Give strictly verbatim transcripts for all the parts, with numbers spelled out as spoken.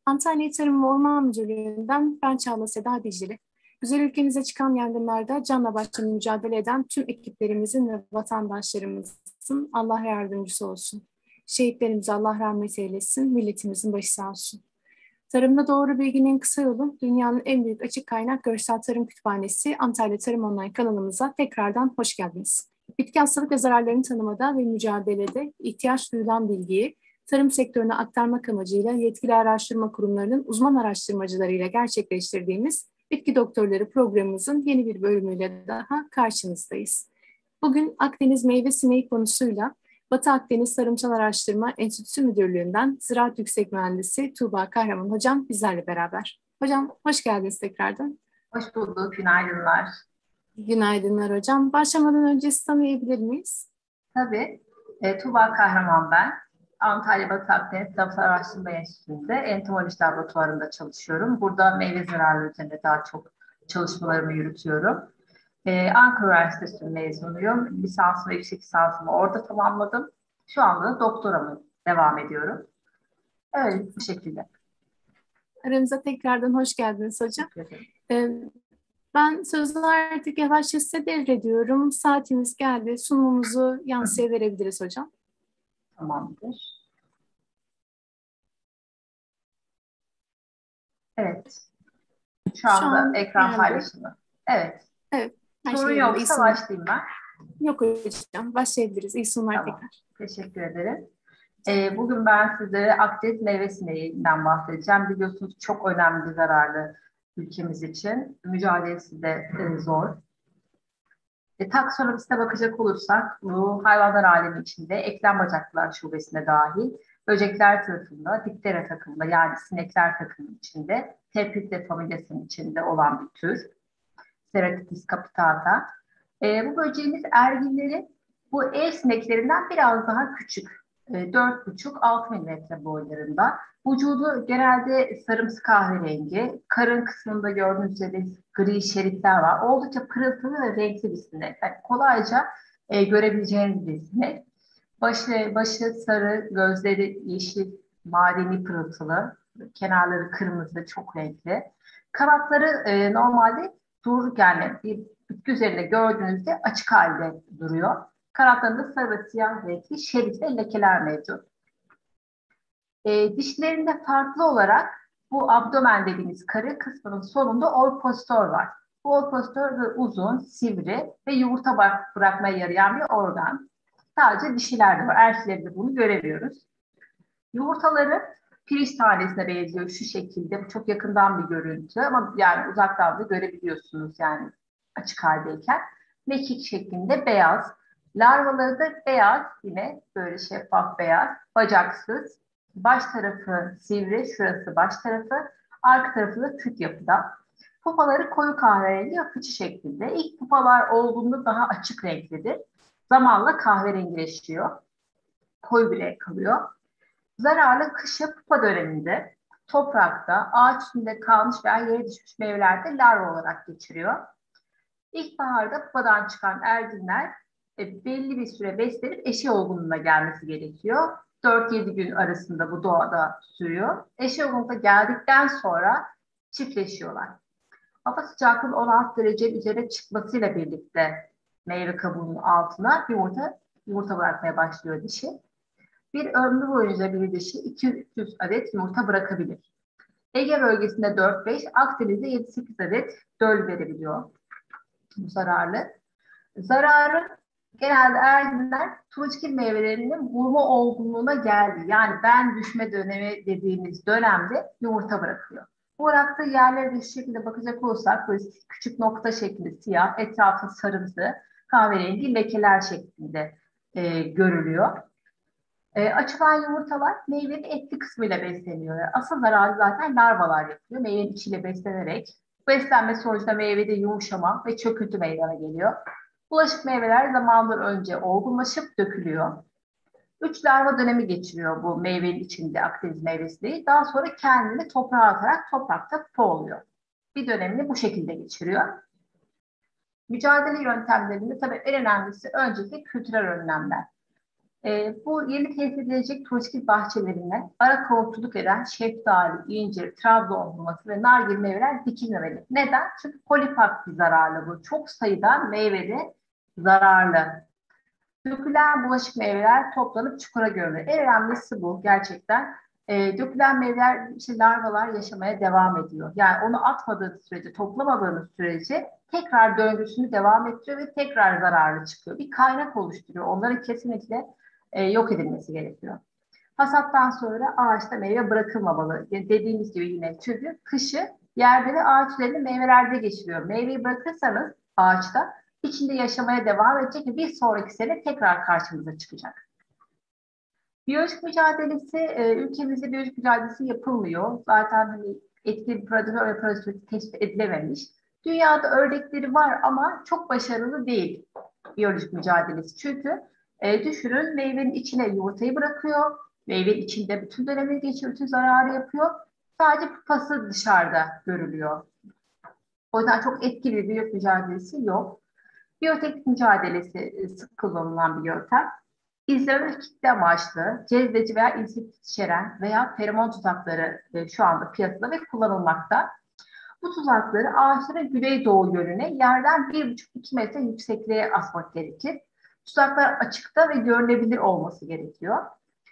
Antalya Tarım ve Orman Müdürlüğü'nden ben Çağla Seda Dicili. Güzel ülkemize çıkan yangınlarda canla başla mücadele eden tüm ekiplerimizin ve vatandaşlarımızın Allah yardımcısı olsun. Şehitlerimize Allah rahmet eylesin, milletimizin başı sağ olsun. Tarımda doğru bilginin kısa yolu, dünyanın en büyük açık kaynak görsel tarım kütüphanesi Antalya Tarım Online kanalımıza tekrardan hoş geldiniz. Bitki hastalık ve zararlarını tanımada ve mücadelede ihtiyaç duyulan bilgiyi tarım sektörüne aktarmak amacıyla yetkili araştırma kurumlarının uzman araştırmacılarıyla gerçekleştirdiğimiz Bitki Doktorları programımızın yeni bir bölümüyle daha karşınızdayız. Bugün Akdeniz meyve sineği konusuyla Batı Akdeniz Tarımsal Araştırma Enstitüsü Müdürlüğü'nden Ziraat Yüksek Mühendisi Tuğba Kahraman Hocam bizlerle beraber. Hocam hoş geldiniz tekrardan. Hoş bulduk, günaydınlar. Günaydınlar hocam. Başlamadan önce sizi tanıyabilir miyiz? Tabii, e, Tuğba Kahraman ben. Antalya Batı Akdeniz Tarımsal Araştırma Enstitüsü'nde entomoloji laboratuvarında çalışıyorum. Burada meyve zararları üzerinde daha çok çalışmalarımı yürütüyorum. E, Ankara Üniversitesi mezunuyum. Lisans ve yüksek lisansımı orada tamamladım. Şu anda da doktoramı devam ediyorum. Evet, bu şekilde. Aramıza tekrardan hoş geldiniz hocam. Teşekkür ederim. Ee, Ben sözü artık yavaşça size devrediyorum. Saatimiz geldi. Sunumumuzu yansıya verebiliriz hocam. Tamamdır. Evet. Şu Şu anda an ekran geldi. paylaşımı. Evet. Evet. Her Sorun şey yolunda. İyi yoksa sunumlar. başlayayım ben. Yok hocam. Başlayabiliriz. İyi sunumlar Tamam. tekrar. Teşekkür ederim. Ee, bugün ben sizlere Akdeniz meyve sineğinden bahsedeceğim. Biliyorsunuz çok önemli bir zararlı ülkemiz için. Mücadelesi de e, zor. E, taksonomisine bakacak olursak bu hayvanlar alemi içinde eklem bacaklılar şubesine dahil böcekler tarafında Diptera takımında yani sinekler takımının içinde Tephritte familyasının içinde olan bir tür. Ceratitis capitata. E, bu böceğimiz erginleri bu ev sineklerinden biraz daha küçük. E, dört buçuk altı milimetre boylarında. Vücudu genelde sarımsı kahverengi. Karın kısmında gördüğünüz üzere gri şeritler var. Oldukça pırıltılı ve renkli bir sinek. Yani kolayca e, görebileceğiniz bir sinek. Başı, başı sarı, gözleri yeşil, madeni pırıltılı. Kenarları kırmızı, çok renkli. Kanatları e, normalde dururken bir bitki üzerinde gördüğünüzde açık halde duruyor. Kanatlarında sarı ve siyah renkli şerit ve lekeler mevcut. E, dişlerinde farklı olarak bu abdomen dediğimiz karı kısmının sonunda ovipositor var. Bu ovipositor da uzun, sivri ve yumurta bırakmaya yarayan bir organ. Sadece dişilerde var. Erkeklerde bunu göremiyoruz. Yumurtaları pirinç tanesine benziyor şu şekilde. Bu çok yakından bir görüntü ama yani uzaktan da görebiliyorsunuz yani açık haldeyken. Mekik şeklinde beyaz. Larvaları da beyaz, yine böyle şeffaf beyaz, bacaksız. Baş tarafı sivri, şurası baş tarafı. Arka tarafı da küt yapıda. Pupaları koyu kahverengi ve fıçı şeklinde. İlk pupalar olduğunda daha açık renklidir. Zamanla kahverengileşiyor. Koyu bir renk kalıyor. Zararlı kışı pupa döneminde toprakta, ağaç üstünde kalmış veya yere düşmüş meyvelerde larva olarak geçiriyor. İlkbaharda pupadan çıkan erginler e, belli bir süre beslenip eşi olgunluğuna gelmesi gerekiyor. dört yedi gün arasında bu doğada sürüyor. Eşi olgunluğuna geldikten sonra çiftleşiyorlar. Hava sıcaklığının on altı derece üzerine çıkmasıyla birlikte meyve kabuğunun altına yumurta yumurta bırakmaya başlıyor dişi. Bir ömrü boyunca bir dişi iki yüz adet yumurta bırakabilir. Ege bölgesinde dört beş, Akdeniz'de yedi sekiz adet döl verebiliyor. Bu zararlı. Zararı genelde erginler turunçgil meyvelerinin vurma olgunluğuna geldi. Yani ben düşme dönemi dediğimiz dönemde yumurta bırakıyor. Bu bıraktığı yerlere de şu şekilde bakacak olursak böyle küçük nokta şeklinde siyah, etrafı sarımsı, kahverengi lekeler şeklinde e, görülüyor. E, açılan yumurtalar meyvenin etli kısmıyla besleniyor. Asıl zararı zaten larvalar yapıyor. Meyvenin içiyle beslenerek. Beslenme sonucunda meyvede yumuşama ve çöküntü meydana geliyor. Bulaşık meyveler zamanlar önce olgunlaşıp dökülüyor. Üç larva dönemi geçiriyor bu meyvenin içinde Akdeniz meyvesi. Daha sonra kendini toprağa atarak toprakta pupa oluyor. Bir dönemini bu şekilde geçiriyor. Mücadele yöntemlerinde tabii en önemlisi öncelikle kültürel önlemler. E, bu yeni tesis edilecek turistik bahçelerine ara komutçuluk eden şeftali, incir, Trabzon hurması ve nar gibi meyveler dikilmemeli. Neden? Çünkü polifakti zararlı bu. Çok sayıda meyvede zararlı. Dökülen bulaşık meyveler toplanıp çukura gömülür. En önemlisi bu gerçekten. E, dökülen meyveler, işte larvalar yaşamaya devam ediyor. Yani onu atmadığınız sürece, toplamadığınız sürece tekrar döngüsünü devam ettiriyor ve tekrar zararlı çıkıyor. Bir kaynak oluşturuyor. Onların kesinlikle e, yok edilmesi gerekiyor. Hasattan sonra ağaçta meyve bırakılmamalı. Yani dediğimiz gibi yine çünkü kışı yerde ve ağaç üzerinde meyvelerde geçiriyor. Meyveyi bırakırsanız ağaçta içinde yaşamaya devam edecek ve bir sonraki sene tekrar karşımıza çıkacak. Biyolojik mücadelesi, e, ülkemizde biyolojik mücadelesi yapılmıyor. Zaten hani etkili bir predatör ve parazit tespit edilememiş. Dünyada örnekleri var ama çok başarılı değil biyolojik mücadelesi. Çünkü e, düşünün meyvenin içine yumurtayı bırakıyor. Meyvenin içinde bütün dönemini geçiyor, bütün zararı yapıyor. Sadece pupası dışarıda görülüyor. O yüzden çok etkili bir biyolojik mücadelesi yok. Biyoteknik mücadelesi e, sık kullanılan bir yöntem. İzleme ve kitle amaçlı, cezbedici veya insektit içeren veya feromon tuzakları e, şu anda piyasada ve kullanılmakta. Bu tuzakları ağaçların güneydoğu yönüne yerden bir buçuk iki metre yüksekliğe asmak gerekir. Tuzaklar açıkta ve görünebilir olması gerekiyor.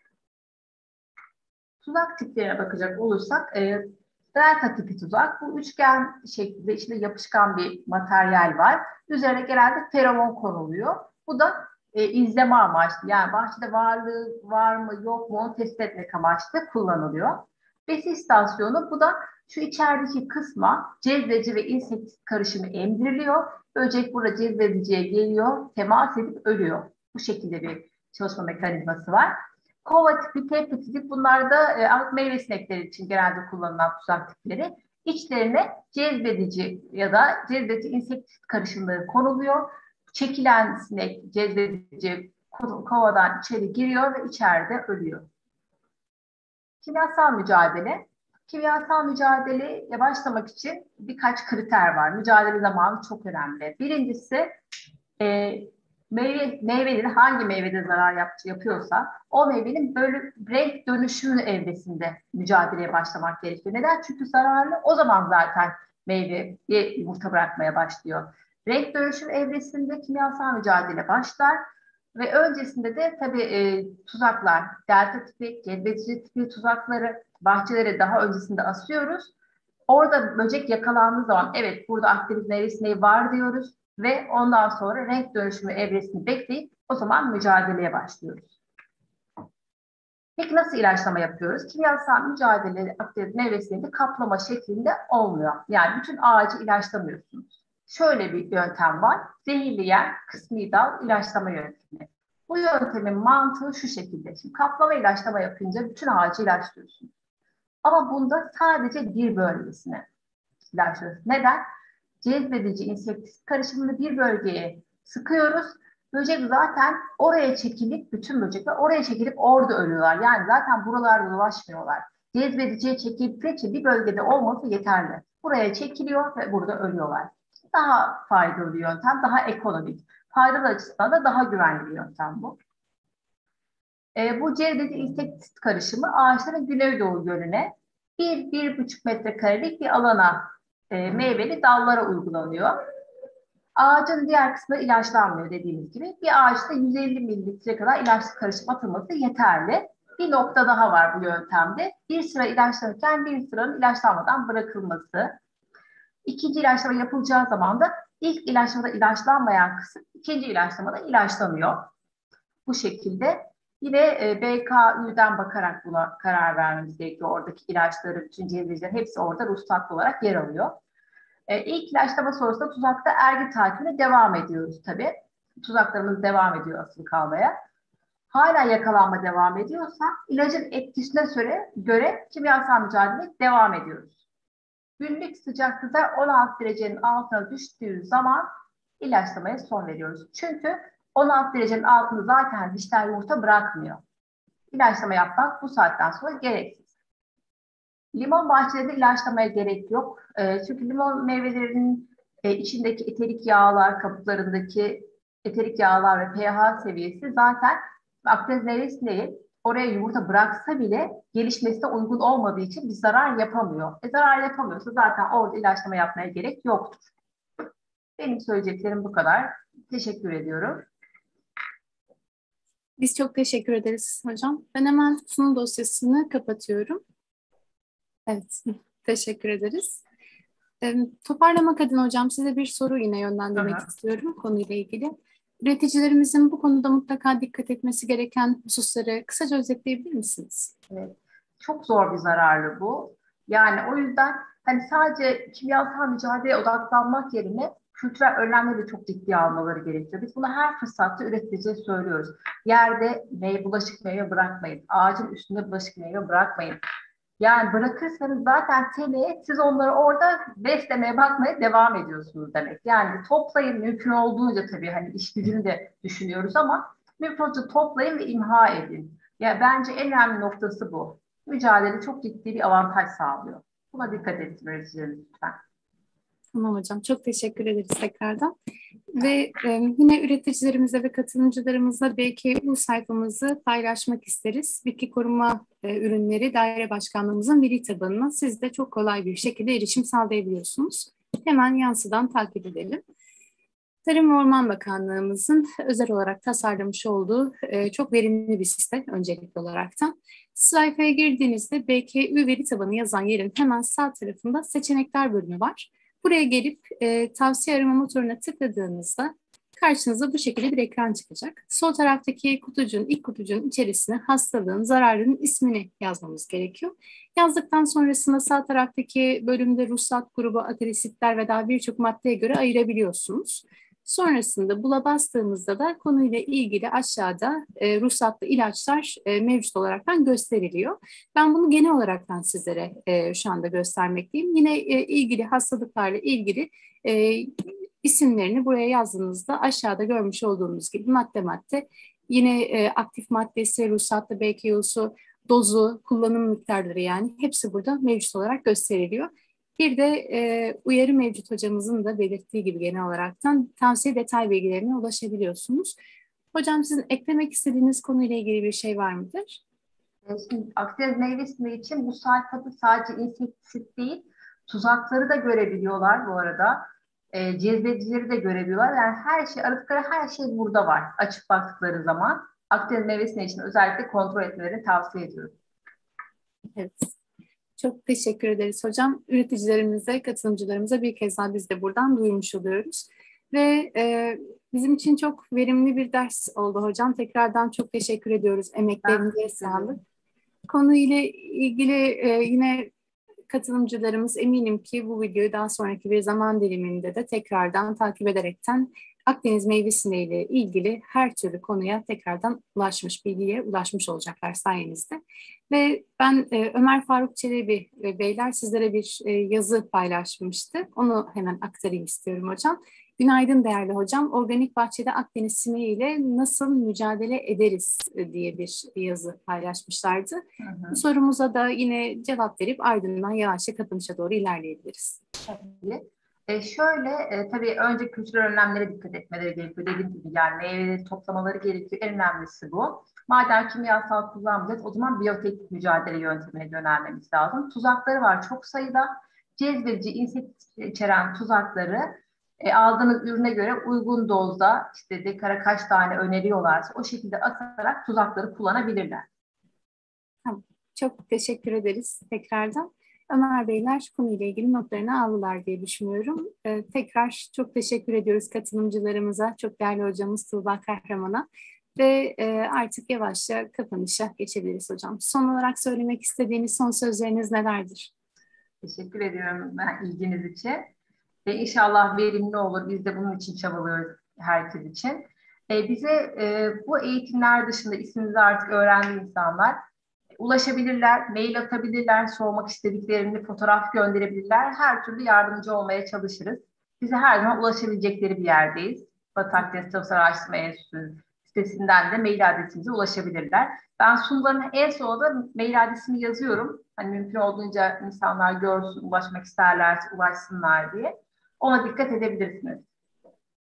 Tuzak tiplerine bakacak olursak, e, delta tipi tuzak, bu üçgen şeklinde içinde yapışkan bir materyal var. Üzerine genelde feromon konuluyor. Bu da e, izleme amaçlı, yani bahçede varlığı var mı yok mu onu tespit etmek amaçlı kullanılıyor. Besi istasyonu, bu da şu içerideki kısma cezvedici ve insektit karışımı emdiriliyor. Böcek burada cezvediciye geliyor, temas edip ölüyor. Bu şekilde bir çalışma mekanizması var. Kova tipi, tepe tipi, bunlar da e, meyve sinekleri için genelde kullanılan tuzak tipleri. İçlerine cezbedici ya da cezbedici insektit karışımları konuluyor. Çekilen sinek cezbedici kovadan içeri giriyor ve içeride ölüyor. Kimyasal mücadele. Kimyasal mücadeleye başlamak için birkaç kriter var. Mücadele zamanı çok önemli. Birincisi e, meyve, meyveleri hangi meyvede zarar yap, yapıyorsa o meyvenin böyle renk dönüşümü evresinde mücadeleye başlamak gerekiyor. Neden? Çünkü zararlı. O zaman zaten meyveye yumurta bırakmaya başlıyor. Renk dönüşüm evresinde kimyasal mücadele başlar ve öncesinde de tabii e, tuzaklar, delta tipi, cezbedici tipi tuzakları bahçelere daha öncesinde asıyoruz. Orada böcek yakalandığı zaman evet burada Akdeniz meyve sineği var diyoruz ve ondan sonra renk dönüşümü evresini bekleyip o zaman mücadeleye başlıyoruz. Peki nasıl ilaçlama yapıyoruz? Kimyasal mücadele Akdeniz meyve sineği kaplama şeklinde olmuyor. Yani bütün ağacı ilaçlamıyorsunuz. Şöyle bir yöntem var. Zehirleyen kısmi dal ilaçlama yöntemi. Bu yöntemin mantığı şu şekilde. Şimdi kaplama ilaçlama yapınca bütün ağacı ilaçlıyorsunuz. Ama bunda sadece bir bölgesine ilaçlıyoruz. Neden? Cezbedici insektit karışımını bir bölgeye sıkıyoruz. Böcek zaten oraya çekilip, bütün böcekler oraya çekilip orada ölüyorlar. Yani zaten buralarda dolaşmıyorlar. Cezbediciye çekilip bir bölgede olması yeterli. Buraya çekiliyor ve burada ölüyorlar. Daha faydalı bir yöntem, daha ekonomik. Faydalı açısından da daha güvenli bir yöntem bu. E, bu cezbedici insektit karışımı ağaçların güneydoğu yönüne bir, bir buçuk metrekarelik bir alana e, meyveli dallara uygulanıyor. Ağacın diğer kısmı ilaçlanmıyor dediğimiz gibi. Bir ağaçta yüz elli mililitre kadar ilaçlı karışım atılması yeterli. Bir nokta daha var bu yöntemde. Bir sıra ilaçlanırken bir sıranın ilaçlanmadan bırakılması. İkinci ilaçlama yapılacağı zaman da ilk ilaçlamada ilaçlanmayan kısım ikinci ilaçlamada ilaçlanıyor. Bu şekilde yine e, B K Ü'den bakarak buna karar vermemiz gerekiyor. Oradaki ilaçları, bütün cezveciler hepsi orada ruhsatlı olarak yer alıyor. E, ilk ilaçlama sonrasında tuzakta ergi takibine devam ediyoruz tabii. Tuzaklarımız devam ediyor asıl kalmaya. Hala yakalanma devam ediyorsa ilacın etkisine göre, göre kimyasal mücadele devam ediyoruz. Günlük sıcaklıkta on altı derecenin altına düştüğü zaman ilaçlamaya son veriyoruz. Çünkü on altı derecenin altında zaten dişler yumurta bırakmıyor. İlaçlama yapmak bu saatten sonra gereksiz. Limon bahçelerinde ilaçlamaya gerek yok. E, çünkü limon meyvelerinin e, içindeki eterik yağlar, kabuklarındaki eterik yağlar ve pH seviyesi zaten Akdeniz meyvesi oraya yumurta bıraksa bile gelişmesine uygun olmadığı için bir zarar yapamıyor. E zarar yapamıyorsa zaten orada ilaçlama yapmaya gerek yoktur. Benim söyleyeceklerim bu kadar. Teşekkür ediyorum. Biz çok teşekkür ederiz hocam. Ben hemen sunum dosyasını kapatıyorum. Evet, teşekkür ederiz. E, toparlamak adına hocam size bir soru yine yönlendirmek Hı hı. istiyorum konuyla ilgili. Üreticilerimizin bu konuda mutlaka dikkat etmesi gereken hususları kısaca özetleyebilir misiniz? Evet. Çok zor bir zararlı bu. Yani o yüzden hani sadece kimyasal mücadeleye odaklanmak yerine kültürel önlemleri de çok ciddiye almaları gerekiyor. Biz bunu her fırsatta üreticiye söylüyoruz. Yerde meyve, bulaşık meyve bırakmayın. Ağacın üstünde bulaşık meyve bırakmayın. Yani bırakırsanız zaten seneye siz onları orada beslemeye, bakmaya devam ediyorsunuz demek. Yani toplayın, mümkün olduğunca tabii hani iş gücünü de düşünüyoruz ama mümkün olduğunca toplayın ve imha edin. Ya bence en önemli noktası bu. Mücadele çok ciddi bir avantaj sağlıyor. Buna dikkat etsin üreticilerimiz lütfen. Tamam hocam, çok teşekkür ederiz tekrardan. Ve e, yine üreticilerimize ve katılımcılarımızla B K U sayfamızı paylaşmak isteriz. Bitki koruma e, ürünleri daire başkanlığımızın veri tabanına siz de çok kolay bir şekilde erişim sağlayabiliyorsunuz. Hemen yansıdan takip edelim. Tarım ve Orman Bakanlığımızın özel olarak tasarlamış olduğu e, çok verimli bir site öncelikli olaraktan. Sayfaya girdiğinizde B K U veri tabanı yazan yerin hemen sağ tarafında seçenekler bölümü var. Buraya gelip e, tavsiye arama motoruna tıkladığınızda karşınıza bu şekilde bir ekran çıkacak. Sol taraftaki kutucuğun, ilk kutucuğun içerisine hastalığın, zararının ismini yazmamız gerekiyor. Yazdıktan sonrasında sağ taraftaki bölümde ruhsat grubu, aterisitler ve daha birçok maddeye göre ayırabiliyorsunuz. Sonrasında bula bastığımızda da konuyla ilgili aşağıda e, ruhsatlı ilaçlar e, mevcut olaraktan gösteriliyor. Ben bunu genel olaraktan sizlere e, şu anda göstermekteyim. Yine e, ilgili hastalıklarla ilgili e, isimlerini buraya yazdığınızda aşağıda görmüş olduğunuz gibi madde madde yine e, aktif maddesi, ruhsatlı B K U'su, dozu, kullanım miktarları yani hepsi burada mevcut olarak gösteriliyor. Bir de e, uyarı mevcut hocamızın da belirttiği gibi genel olaraktan tavsiye detay bilgilerine ulaşabiliyorsunuz. Hocam sizin eklemek istediğiniz konuyla ilgili bir şey var mıdır? Şimdi Akdeniz meyvesi için bu sayfada sadece insektisit değil, tuzakları da görebiliyorlar bu arada. E, cezbedicileri de görebiliyorlar. Yani her şey, aradıkları her şey burada var açıp baktıkları zaman. Akdeniz meyvesi için özellikle kontrol etmelerini tavsiye ediyorum. Evet. Çok teşekkür ederiz hocam. Üreticilerimize, katılımcılarımıza bir kez daha biz de buradan duyurmuş oluyoruz. Ve e, bizim için çok verimli bir ders oldu hocam. Tekrardan çok teşekkür ediyoruz. Emeklerinize sağlık. Konuyla ilgili e, yine katılımcılarımız eminim ki bu videoyu daha sonraki bir zaman diliminde de tekrardan takip ederekten Akdeniz meyvesine ile ilgili her türlü konuya tekrardan ulaşmış, bilgiye ulaşmış olacaklar sayenizde. Ve ben e, Ömer Faruk Çelebi e, Beyler sizlere bir e, yazı paylaşmıştı. Onu hemen aktarayım istiyorum hocam. Günaydın değerli hocam. Organik bahçede Akdeniz sineği ile nasıl mücadele ederiz e, diye bir yazı paylaşmışlardı. Hı hı. Bu sorumuza da yine cevap verip ardından yavaşça kapanışa doğru ilerleyebiliriz. Tabii. E şöyle, e, tabii önce kültürel önlemlere dikkat etmeleri gerekiyor. Dediğim gibi yani meyveleri toplamaları gerekiyor. En önemlisi bu. Madem kimyasal kullanmayacağız, o zaman biyotek mücadele yöntemine yönelmemiz lazım. Tuzakları var çok sayıda. Cezbedici, insekt içeren tuzakları e, aldığınız ürüne göre uygun dozda işte dekara kaç tane öneriyorlarsa o şekilde atarak tuzakları kullanabilirler. Tamam. Çok teşekkür ederiz tekrardan. Ömer Beyler konuyla ilgili notlarını aldılar diye düşünüyorum. Ee, tekrar çok teşekkür ediyoruz katılımcılarımıza, çok değerli hocamız Tuğba Kahraman'a ve e, artık yavaşça kapanışa geçebiliriz hocam. Son olarak söylemek istediğiniz son sözleriniz nelerdir? Teşekkür ediyorum ben ilginiz için. Ve inşallah verimli olur. Biz de bunun için çabalıyoruz herkes için. E, bize e, bu eğitimler dışında isminizi artık öğrendi insanlar ulaşabilirler, mail atabilirler, sormak istediklerini fotoğraf gönderebilirler. Her türlü yardımcı olmaya çalışırız. Bize her zaman ulaşabilecekleri bir yerdeyiz. Batı Akdeniz Tarımsal Araştırma Enstitüsü sitesinden de mail adresimize ulaşabilirler. Ben sunumların en sonunda da mail adresimi yazıyorum. Hani mümkün olduğunca insanlar görsün, ulaşmak isterlerse ulaşsınlar diye. Ona dikkat edebilirsiniz.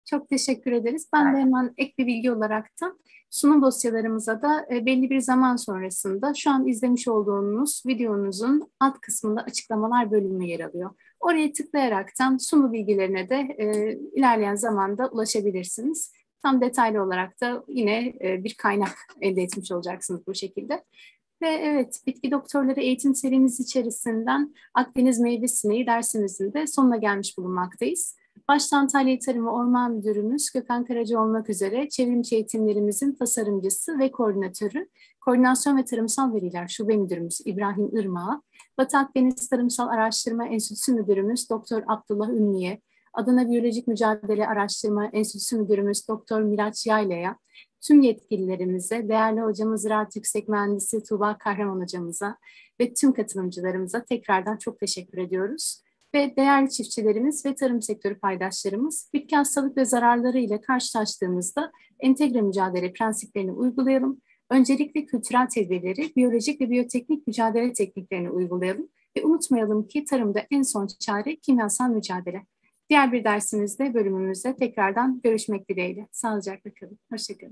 Çok teşekkür ederiz. Ben de Evet. hemen ek bir bilgi olaraktan sunum dosyalarımıza da e, belli bir zaman sonrasında şu an izlemiş olduğunuz videonuzun alt kısmında açıklamalar bölümü yer alıyor. Oraya tıklayaraktan sunum bilgilerine de e, ilerleyen zamanda ulaşabilirsiniz. Tam detaylı olarak da yine e, bir kaynak elde etmiş olacaksınız bu şekilde. Ve evet, bitki doktorları eğitim serimiz içerisinden Akdeniz meyve sineği dersimizin de sonuna gelmiş bulunmaktayız. Başta Antalya Tarım ve Orman Müdürümüz Gökhan Karaca olmak üzere çevrimçi eğitimlerimizin tasarımcısı ve koordinatörü, Koordinasyon ve Tarımsal Veriler Şube Müdürümüz İbrahim Irmak'a, Batı Akdeniz Tarımsal Araştırma Enstitüsü Müdürümüz Doktor Abdullah Ünlü'ye, Adana Biyolojik Mücadele Araştırma Enstitüsü Müdürümüz Doktor Miraç Yayla'ya, tüm yetkililerimize, değerli hocamız Ziraat Yüksek Mühendisi Tuğba Kahraman hocamıza ve tüm katılımcılarımıza tekrardan çok teşekkür ediyoruz. Ve değerli çiftçilerimiz ve tarım sektörü paydaşlarımız, bitki hastalık ve zararları ile karşılaştığımızda entegre mücadele prensiplerini uygulayalım. Öncelikle kültürel tedbirleri, biyolojik ve biyoteknik mücadele tekniklerini uygulayalım ve unutmayalım ki tarımda en son çare kimyasal mücadele. Diğer bir dersimizde, bölümümüzde tekrardan görüşmek dileğiyle. Sağlıcakla kalın. Hoşça kalın.